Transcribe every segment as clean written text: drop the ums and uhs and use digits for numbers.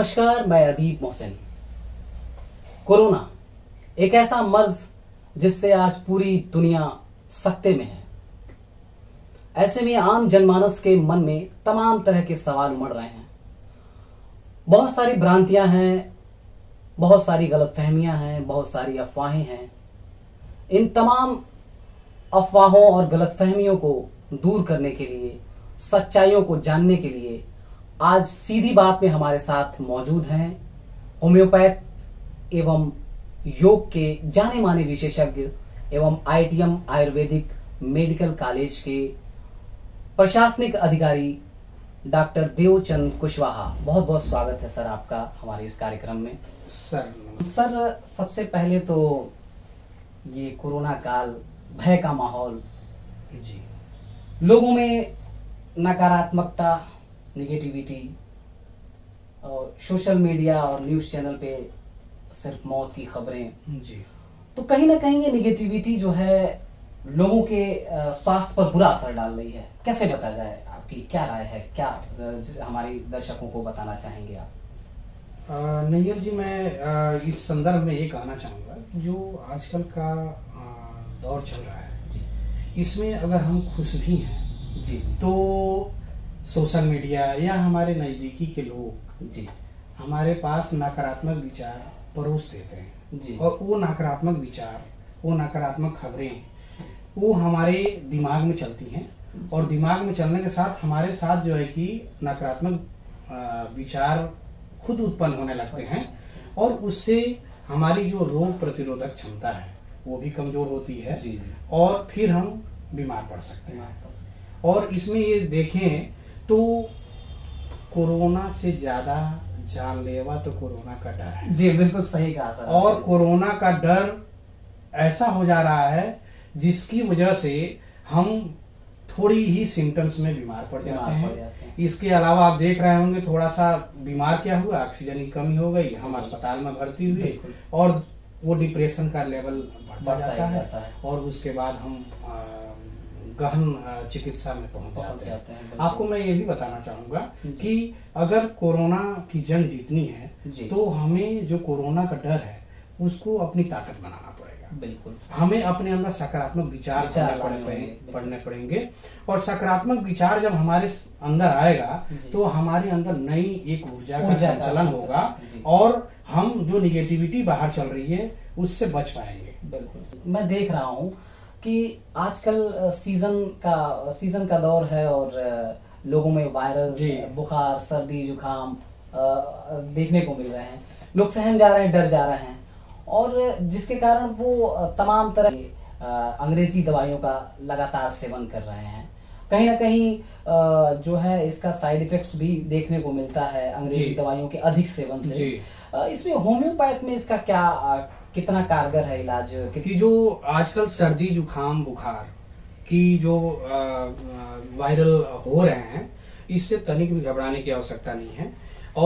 नमस्कार, मैं अदीब मोहसिन। कोरोना एक ऐसा मर्ज जिससे आज पूरी दुनिया सकते में है। ऐसे में आम जनमानस के मन में तमाम तरह के सवाल उमड़ रहे हैं। बहुत सारी भ्रांतियां हैं, बहुत सारी गलतफहमियां हैं, बहुत सारी अफवाहें हैं। इन तमाम अफवाहों और गलतफहमियों को दूर करने के लिए, सच्चाइयों को जानने के लिए आज सीधी बात में हमारे साथ मौजूद हैं होम्योपैथ एवं योग के जाने माने विशेषज्ञ एवं आईटीएम आयुर्वेदिक मेडिकल कॉलेज के प्रशासनिक अधिकारी डॉक्टर देवचंद कुशवाहा। बहुत बहुत स्वागत है सर आपका हमारे इस कार्यक्रम में। सर सबसे पहले तो ये कोरोना काल, भय का माहौल, जी, लोगों में नकारात्मकता, निगेटिविटी और सोशल मीडिया और न्यूज चैनल पे सिर्फ मौत की खबरें, जी, तो कहीं ना कहीं ये निगेटिविटी जो है लोगों के स्वास्थ्य पर बुरा असर डाल रही है। कैसे बचा जाए, आपकी क्या राय है? क्या हमारे दर्शकों को बताना चाहेंगे आप? नैयर जी, मैं इस संदर्भ में ये कहना चाहूँगा कि जो आजकल का दौर चल रहा है जी, इसमें अगर हम खुश भी हैं जी, तो सोशल मीडिया या हमारे नज़दीकी के लोग जी, हमारे पास नकारात्मक विचार परोस देते हैं जी, और वो नकारात्मक विचार, वो नकारात्मक खबरें वो हमारे दिमाग में चलती हैं और दिमाग में चलने के साथ हमारे साथ जो है कि नकारात्मक विचार खुद उत्पन्न होने लगते हैं और उससे हमारी जो रोग प्रतिरोधक क्षमता है वो भी कमजोर होती है जी, और फिर हम बीमार पड़ सकते हैं। और इसमें ये देखें तो कोरोना से ज्यादा जानलेवा तो कोरोना का डर है। जी, बिल्कुल सही कहा सर। और कोरोना का डर ऐसा हो जा रहा है जिसकी वजह से हम थोड़ी ही सिम्टम्स में बीमार पड़ जाते हैं। इसके अलावा आप देख रहे होंगे, थोड़ा सा बीमार क्या हुआ, ऑक्सीजन की कमी हो गई, हम अस्पताल में भर्ती हुए और वो डिप्रेशन का लेवल बढ़ता जाता है और उसके बाद हम गहन चिकित्सा में पहुंच जाते हैं। आपको मैं ये भी बताना चाहूंगा कि अगर कोरोना की जंग जीतनी है तो हमें जो कोरोना का डर है उसको अपनी ताकत बनाना पड़ेगा। बिल्कुल, हमें अपने अंदर सकारात्मक विचार पढ़ने पड़ेंगे और सकारात्मक विचार जब हमारे अंदर आएगा तो हमारे अंदर नई एक ऊर्जा का संचलन होगा और हम जो निगेटिविटी बाहर चल रही है उससे बच पाएंगे। बिल्कुल, मैं देख रहा हूँ कि आजकल सीजन का दौर है और लोगों में वायरल बुखार, सर्दी, जुकाम देखने को मिल रहे हैं। लोग सहम जा रहे हैं, डर जा रहे हैं और जिसके कारण वो तमाम तरह की अंग्रेजी दवाइयों का लगातार सेवन कर रहे हैं। कहीं ना कहीं जो है इसका साइड इफेक्ट्स भी देखने को मिलता है अंग्रेजी दवाइयों के अधिक सेवन से। इसमें होम्योपैथ में इसका क्या कितना कारगर है इलाज? कि जो आजकल सर्दी, जुकाम, बुखार की जो वायरल हो रहे हैं इससे तनिक भी घबराने की आवश्यकता नहीं है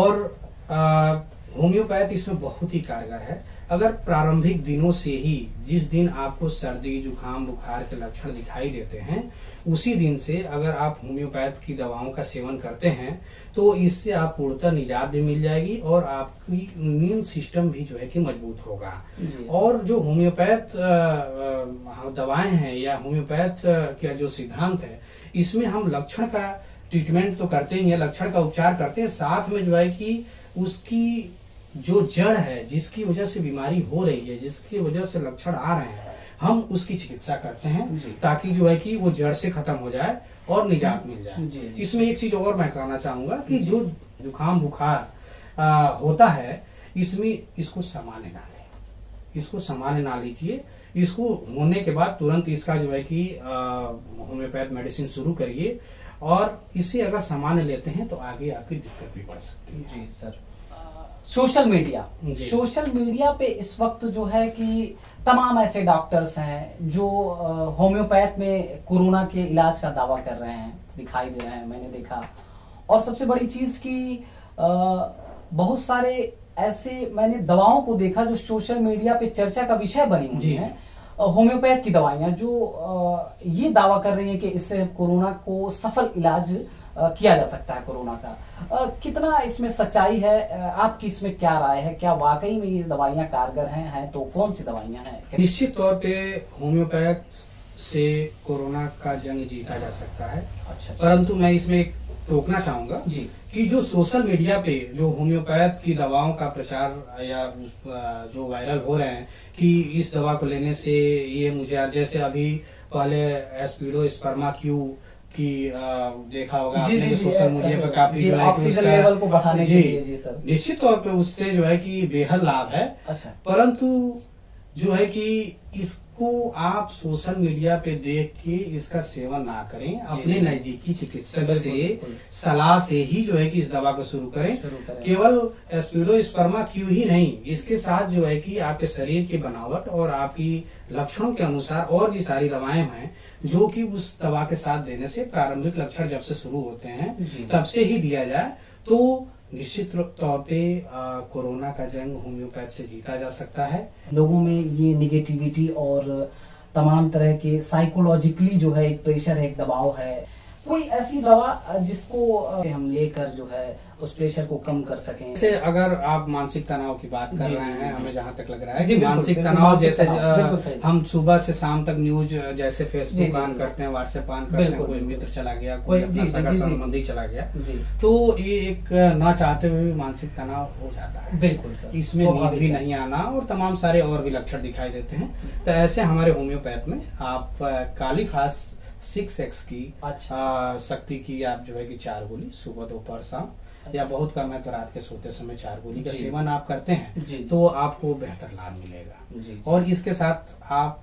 और होम्योपैथ इसमें बहुत ही कारगर है। अगर प्रारंभिक दिनों से ही जिस दिन आपको सर्दी, जुकाम, बुखार के लक्षण दिखाई देते हैं उसी दिन से अगर आप होम्योपैथ की दवाओं का सेवन करते हैं तो इससे आप पूर्णतः निजात भी मिल जाएगी और आपकी इम्यून सिस्टम भी जो है कि मजबूत होगा। और जो होम्योपैथ दवाएं हैं या होम्योपैथ का जो सिद्धांत है इसमें हम लक्षण का ट्रीटमेंट तो करते ही है, लक्षण का उपचार करते हैं, साथ में जो है कि उसकी जो जड़ है जिसकी वजह से बीमारी हो रही है, जिसकी वजह से लक्षण आ रहे हैं, हम उसकी चिकित्सा करते हैं ताकि जो है कि वो जड़ से खत्म हो जाए और निजात मिल जाए। इसमें एक चीज और मैं कहना चाहूंगा कि जो जुकाम बुखार होता है इसमें इसको सामान्य ना लें, इसको सामान्य ना लीजिए। इसको होने के बाद तुरंत इसका जो है कि होम्योपैथ मेडिसिन शुरू करिए और इसे अगर सामान्य लेते हैं तो आगे आपकी दिक्कत भी बढ़ सकती है। जी सर, सोशल मीडिया पे इस वक्त जो है कि तमाम ऐसे डॉक्टर्स हैं जो होम्योपैथ में कोरोना के इलाज का दावा कर रहे हैं, दिखाई दे रहे हैं, मैंने देखा। और सबसे बड़ी चीज कि बहुत सारे ऐसे मैंने दवाओं को देखा जो सोशल मीडिया पे चर्चा का विषय बनी हुई है, होम्योपैथ की दवाइयां जो ये दावा कर रही है कि इससे कोरोना को सफल इलाज किया जा सकता है कोरोना का। कितना इसमें सच्चाई है, आपकी इसमें क्या राय है? क्या वाकई में ये दवाइयां कारगर हैं तो कौन सी दवाइयां हैं? निश्चित तौर पे होम्योपैथ से कोरोना का जंग जीता जा सकता है। अच्छा। परंतु मैं इसमें एक टोकना चाहूंगा जी कि जो सोशल मीडिया पे जो होम्योपैथ की दवाओं का प्रचार या जो वायरल हो रहे हैं कि इस दवा को लेने से ये मुझे, जैसे अभी पहले एस्पिडोस्पर्मा क्यू की देखा होगा आपने सोशल मीडिया पे काफी जो है ऑक्सीजन लेवल को बढ़ाने के लिए। जी सर, निश्चित तौर पे उससे जो है कि बेहद लाभ है। अच्छा। परंतु जो है कि इसको आप सोशल मीडिया पे देख के इसका सेवन ना करें, अपने नजदीकी चिकित्सक से सलाह से ही जो है कि इस दवा को शुरू करें। केवल एस्पिडोस्पर्मा क्यू ही नहीं, इसके साथ जो है कि आपके शरीर की बनावट और आपकी लक्षणों के अनुसार और भी सारी दवाएं हैं जो कि उस दवा के साथ देने से प्रारंभिक लक्षण जब से शुरू होते हैं तब से ही दिया जाए तो निश्चित तौर पे कोरोना का जंग होम्योपैथ से जीता जा सकता है। लोगों में ये निगेटिविटी और तमाम तरह के साइकोलॉजिकली जो है एक प्रेशर है, एक दबाव है, कोई ऐसी दवा जिसको हम लेकर जो है उस प्रेशर को कम कर सकें? जैसे अगर आप मानसिक तनाव की बात कर रहे हैं, हमें जहाँ तक लग रहा है जी, कि मानसिक तनाव जैसे हम सुबह से शाम तक न्यूज जैसे फेसबुक ऑन करते हैं, व्हाट्सएप ऑन करते हैं, कोई मित्र चला गया, कोई अपना सगा संबंधी चला गया, तो ये एक ना चाहते हुए भी मानसिक तनाव हो जाता है। बिल्कुल सर, इसमें नींद भी नहीं आना और तमाम सारे और भी लक्षण दिखाई देते हैं। तो ऐसे हमारे होम्योपैथ में आप कालीफास 6x की शक्ति की आप जो है कि 4 गोली सुबह दोपहर शाम या बहुत कम है तो रात के सोते समय 4 गोली का सेवन आप करते हैं तो आपको बेहतर लाभ मिलेगा। और इसके साथ आप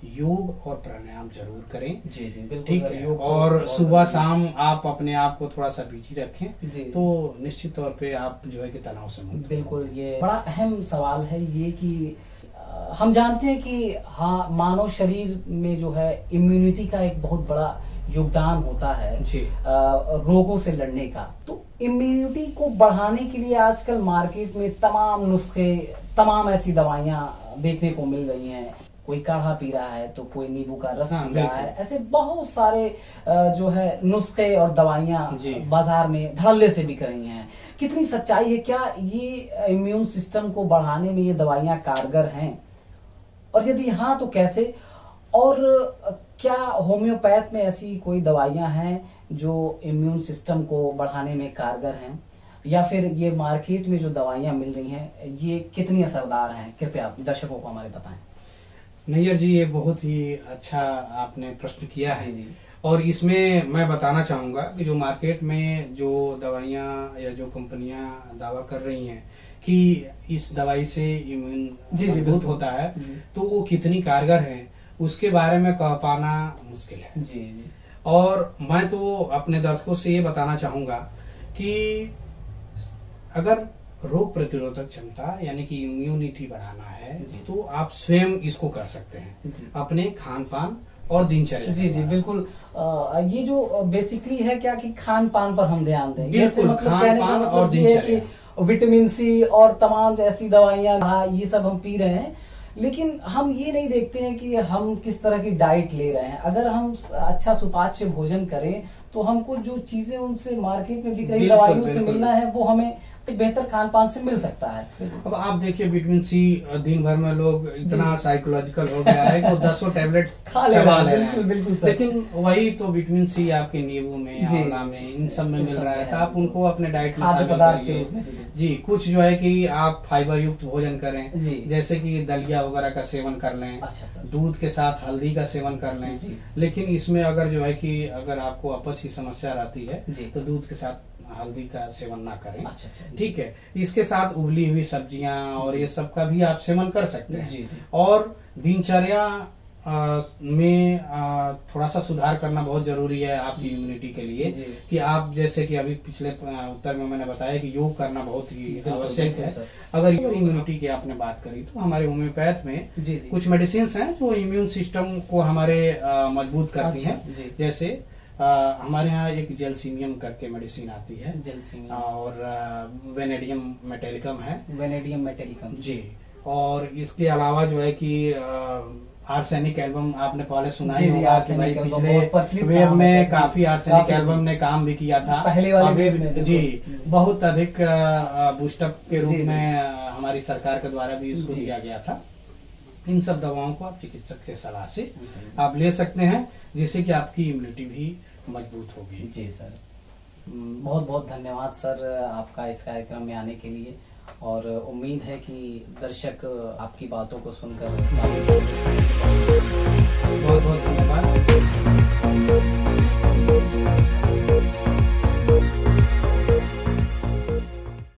योग और प्राणायाम जरूर करें। ठीक है, और सुबह शाम आप अपने आप को थोड़ा सा बिजी रखें तो निश्चित तौर पे आप जो है कि तनाव से मुक्त। बिल्कुल, ये बड़ा अहम सवाल है ये कि हम जानते हैं कि हाँ, मानव शरीर में जो है इम्यूनिटी का एक बहुत बड़ा योगदान होता है रोगों से लड़ने का। तो इम्यूनिटी को बढ़ाने के लिए आजकल मार्केट में तमाम नुस्खे, तमाम ऐसी दवाइयां देखने को मिल रही हैं। कोई काढ़ा पी रहा है तो कोई नींबू का रस पी रहा है, ऐसे बहुत सारे जो है नुस्खे और दवाइयां बाजार में धड़ल्ले से बिक रही हैं। कितनी सच्चाई है? क्या ये इम्यून सिस्टम को बढ़ाने में ये दवाइयां कारगर हैं, और यदि हाँ तो कैसे? और क्या होम्योपैथ में ऐसी कोई दवाइयां हैं जो इम्यून सिस्टम को बढ़ाने में कारगर हैं, या फिर ये मार्केट में जो दवाइयां मिल रही हैं ये कितनी असरदार हैं? कृपया दर्शकों को हमारे बताएं। नैयर जी, ये बहुत ही अच्छा आपने प्रश्न किया है। और इसमें मैं बताना चाहूंगा कि जो मार्केट में जो दवाइयां या जो कंपनियां दावा कर रही हैं कि इस दवाई से इम्यून मजबूत होता है तो वो कितनी कारगर है उसके बारे में कह पाना मुश्किल है। और मैं तो अपने दर्शकों से ये बताना चाहूंगा कि अगर रोग प्रतिरोधक क्षमता यानी कि इम्यूनिटी बढ़ाना है तो आप स्वयं इसको कर सकते हैं अपने खान पान और दिनचर्या। जी बिल्कुल, ये जो बेसिकली है क्या कि खान पान पर हम ध्यान दें। बिल्कुल, मतलब खान पान और दिनचर्या, विटामिन सी और तमाम ऐसी दवाइयां ये सब हम पी रहे हैं, लेकिन हम ये नहीं देखते हैं कि हम किस तरह की डाइट ले रहे हैं। अगर हम अच्छा सुपाच्य भोजन करें तो हमको जो चीजें उनसे मार्केट में बिक रही दवाइयों से मिलना है वो हमें बेहतर खान पान से मिल सकता है। अब आप देखिए विटामिन सी दिन भर में लोग इतना साइकोलॉजिकल हो गया है कि 10 टैबलेट चबा ले रहे हैं, लेकिन वही तो विटामिन सी आपके नींबू में, आंवला में, इन सब में मिल रहा है। तो आप उनको अपने डाइट में शामिल करिए। जी, कुछ जो है कि आप फाइबर युक्त भोजन करें, जैसे कि दलिया वगैरह का सेवन कर लें, दूध के साथ हल्दी का सेवन कर लें। लेकिन इसमें अगर जो है कि अगर आपको अपच की समस्या रहती है तो दूध के साथ हल्दी का सेवन ना करें। ठीक है, इसके साथ उबली हुई सब्जियां और ये सब का भी आप सेवन कर सकते हैं। और दिनचर्या में थोड़ा सा सुधार करना बहुत जरूरी है आपकी इम्यूनिटी के लिए कि आप जैसे कि अभी पिछले उत्तर में मैंने बताया कि योग करना बहुत ही आवश्यक है। अगर इम्यूनिटी की आपने बात करी तो हमारे होम्योपैथ में कुछ मेडिसिन हैं जो इम्यून सिस्टम को हमारे मजबूत करती हैं। जैसे हमारे यहाँ एक जेलसीमियम करके मेडिसिन आती है, और वेनेडियम मेटेलिकम है। वेनेडियम मेटेलिकम, जी। और इसके अलावा जो है कि आर्सेनिक एल्बम आपने पहले सुना जी, ही जी, होगा कि आर्सेनिक भाई एल्बम पिछले बहुत प्रचलित वेव था में हमेशा, काफी जी, आर्सेनिक काफी, एल्बम जी। ने काम भी किया था। पहले वाले अभी वेव में, बिल्कुल। जी बहुत अधिक बूस्टअप के रूप जी, जी। में हमारी सरकार के द्वारा भी इसको जी। किया गया था। इन सब दवाओं को आप चिकित्सक के सलाह से जी। आप ले सकते हैं, जिससे कि आपकी इम्यूनिटी भी मजबूत होगी। जी सर, बहुत बहुत धन्यवाद सर आपका इस कार्यक्रम में आने के लिए, और उम्मीद है कि दर्शक आपकी बातों को सुनकर बहुत बहुत